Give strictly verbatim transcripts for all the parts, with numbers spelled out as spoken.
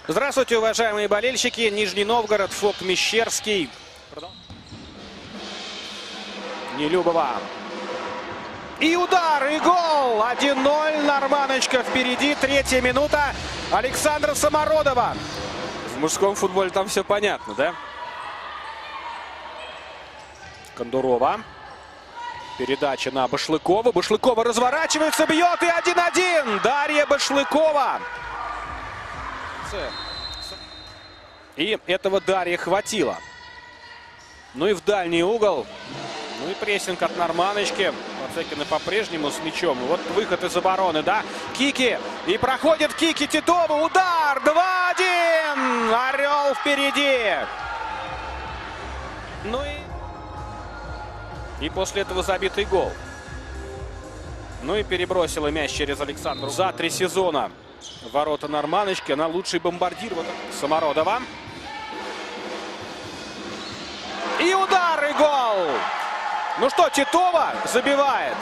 Здравствуйте, уважаемые болельщики. Нижний Новгород, ФОК Мещерский. Нелюбова. И удар, и гол. один ноль. Норманочка впереди. Третья минута. Александра Самородова. В мужском футболе там все понятно, да? Кондурова. Передача на Башлыкова. Башлыкова разворачивается, бьет и один один. Дарья Башлыкова. И этого Дарье хватило. Ну и в дальний угол. Ну и прессинг от Норманочки. Пацекина по-прежнему с мячом. Вот выход из обороны, да? Кики. И проходит Кики Титова. Удар. два один. Орел впереди. Ну и... И после этого забитый гол. Ну и перебросила мяч через Александру. За три сезона ворота Норманочки. Она лучший бомбардир. Вот Самородова. И удар, и гол. Ну что, Титова забивает.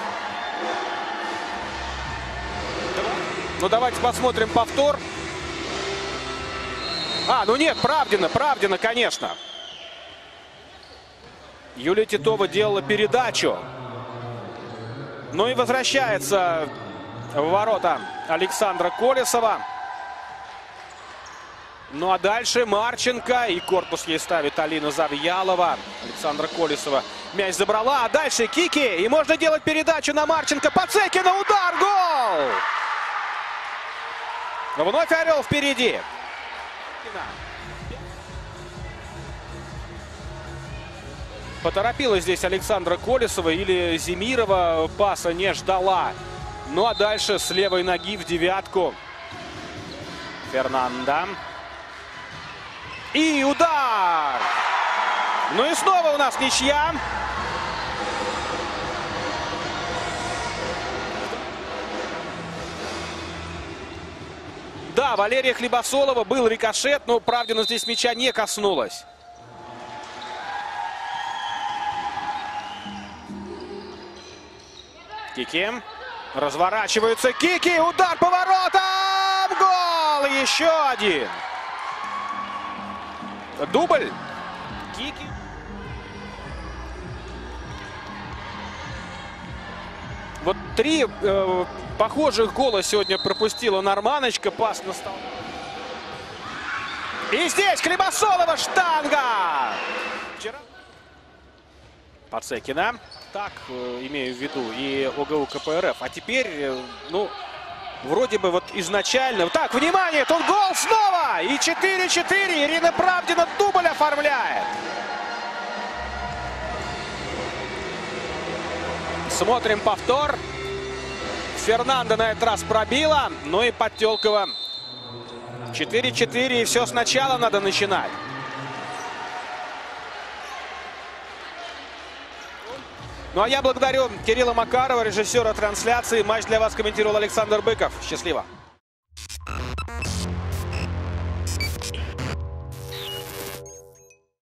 Ну давайте посмотрим повтор. А, ну нет, Правдина, Правдина, конечно. Юлия Титова делала передачу. Ну и возвращается в ворота Александра Колесова. Ну а дальше Марченко. И корпус ей ставит Алина Завьялова. Александра Колесова мяч забрала. А дальше Кики. И можно делать передачу на Марченко. Пацекина. Удар. Гол. Вновь Орел впереди. Поторопилась здесь Александра Колесова. Или Земирова паса не ждала. Ну а дальше с левой ноги в девятку. Фернанда. И удар! Ну и снова у нас ничья. Да, Валерия Хлебосолова, был рикошет, но Правдина здесь мяча не коснулась. Кики. Разворачиваются Кики. Удар по воротам! Гол! Еще один. Дубль. Кики. Вот три э, похожих гола сегодня пропустила Норманочка. Пас на стол. И здесь Хлебосолова, штанга. Вчера... Пацекина. Так, э, имею в виду и ОГУ КПРФ. А теперь, э, ну... Вроде бы вот изначально... Так, внимание, тут гол снова! И четыре четыре. Ирина Правдина дубль оформляет. Смотрим повтор. Фернанда на этот раз пробила. Ну и Подтелкова. четыре четыре. И все сначала надо начинать. Ну а я благодарю Кирилла Макарова, режиссера трансляции. Матч для вас комментировал Александр Быков. Счастливо.